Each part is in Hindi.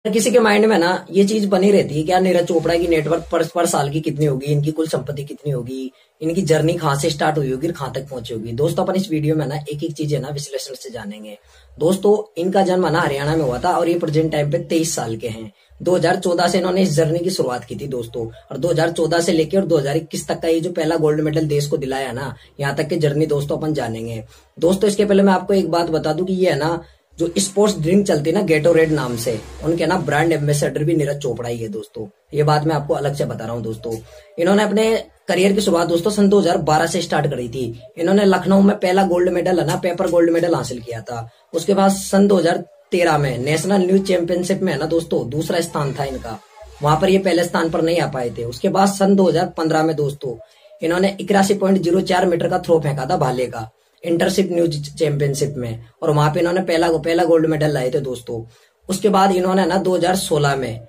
किसी के माइंड में ना ये चीज बनी रहती है कि यार नीरज चोपड़ा की नेटवर्थ पर साल की कितनी होगी, इनकी कुल संपत्ति कितनी होगी, इनकी जर्नी कहाँ से स्टार्ट हुई होगी, कहाँ तक पहुंची होगी। दोस्तों अपन इस वीडियो में ना एक एक चीज है ना विश्लेषण से जानेंगे। दोस्तों इनका जन्म ना हरियाणा में हुआ था और ये प्रेजेंट टाइम पे 23 साल के हैं। 2014 से इन्होंने इस जर्नी की शुरुआत की थी दोस्तों, और 2014 से लेकर और 2021 तक का ये जो पहला गोल्ड मेडल देश को दिलाया ना, यहाँ तक की जर्नी दोस्तों अपन जानेंगे। दोस्तों इसके पहले मैं आपको एक बात बता दूं कि ये है ना जो स्पोर्ट्स ड्रिंक चलती है ना गेटोरेड नाम से, उनके ना ब्रांड एम्बेसडर भी नीरज चोपड़ा ही है दोस्तों। ये बात मैं आपको अलग से बता रहा हूँ दोस्तों। इन्होंने अपने करियर की शुरुआत दोस्तों सन 2012 से स्टार्ट करी थी। इन्होंने लखनऊ में पहला गोल्ड मेडल है ना पेपर गोल्ड मेडल हासिल किया था। उसके बाद सन 2013 में नेशनल न्यूज चैंपियनशिप में है ना दोस्तों दूसरा स्थान था इनका, वहां पर ये पहले स्थान पर नहीं आ पाए थे। उसके बाद सन 2015 में दोस्तों इन्होंने 81.04 मीटर का थ्रो फेंका था भाले का इंटरशिप न्यूज चैंपियनशिप में, और वहां पे इन्होंने पहला गोल्ड मेडल लाए थे दोस्तों। उसके बाद इन्होंने ना 2016 में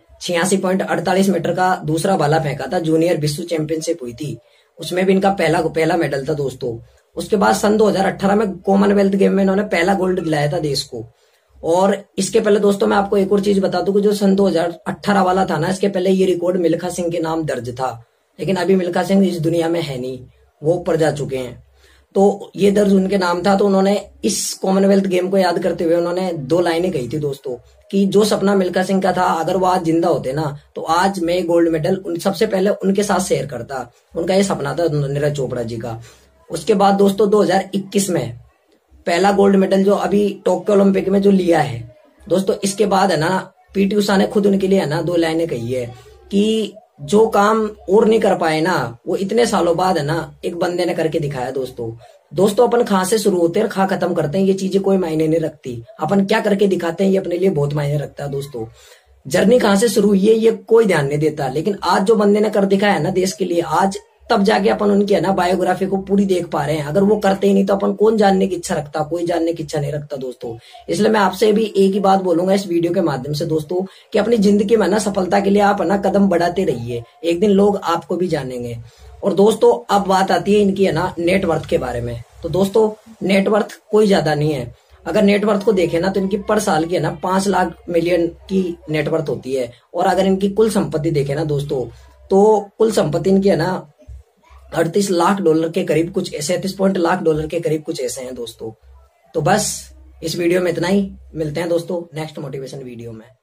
86.48 मीटर का दूसरा भाला फेंका था, जूनियर विश्व चैंपियनशिप हुई थी, उसमें भी इनका पहला मेडल था दोस्तों। उसके बाद सन 2018 में कॉमनवेल्थ गेम में इन्होंने पहला गोल्ड दिलाया था देश को। और इसके पहले दोस्तों मैं आपको एक और चीज बता दूं कि जो सन 2018 वाला था ना, इसके पहले ये रिकॉर्ड मिल्खा सिंह के नाम दर्ज था, लेकिन अभी मिल्खा सिंह इस दुनिया में है नहीं, वो ऊपर जा चुके हैं। तो ये दर्ज उनके नाम था। तो उन्होंने इस कॉमनवेल्थ गेम को याद करते हुए उन्होंने 2 लाइनें कही थी दोस्तों कि जो सपना मिल्खा सिंह का था अगर वो आज जिंदा होते ना तो आज मैं गोल्ड मेडल सबसे पहले उनके साथ शेयर करता। उनका ये सपना था नीरज चोपड़ा जी का। उसके बाद दोस्तों 2021 में पहला गोल्ड मेडल जो अभी टोक्यो ओलंपिक में जो लिया है दोस्तों, इसके बाद है ना पीटी उषा ने खुद उनके लिए है ना 2 लाइनें कही है कि जो काम और नहीं कर पाए ना वो इतने सालों बाद है ना एक बंदे ने करके दिखाया दोस्तों अपन कहां से शुरू होते हैं और कहां खत्म करते हैं ये चीजें कोई मायने नहीं रखती, अपन क्या करके दिखाते हैं ये अपने लिए बहुत मायने रखता है दोस्तों। जर्नी कहां से शुरू हुई है ये कोई ध्यान नहीं देता, लेकिन आज जो बंदे ने कर दिखाया है ना देश के लिए, आज तब जाके अपन उनकी है ना बायोग्राफी को पूरी देख पा रहे हैं। अगर वो करते ही नहीं तो अपन कौन जानने की इच्छा रखता, कोई जानने की इच्छा नहीं रखता दोस्तों। इसलिए मैं आपसे भी एक ही बात बोलूंगा इस वीडियो के माध्यम से दोस्तों कि अपनी जिंदगी में ना सफलता के लिए आप है ना कदम बढ़ाते रहिए, एक दिन लोग आपको भी जानेंगे। और दोस्तों अब बात आती है इनकी है ना नेटवर्थ के बारे में। तो दोस्तों नेटवर्थ कोई ज्यादा नहीं है। अगर नेटवर्थ को देखें ना तो इनकी पर साल की है ना 5 लाख मिलियन की नेटवर्थ होती है। और अगर इनकी कुल संपत्ति देखें ना दोस्तों तो कुल संपत्ति इनकी है ना 38 लाख डॉलर के करीब, कुछ 37 लाख डॉलर के करीब कुछ ऐसे हैं दोस्तों। तो बस इस वीडियो में इतना ही, मिलते हैं दोस्तों नेक्स्ट मोटिवेशन वीडियो में।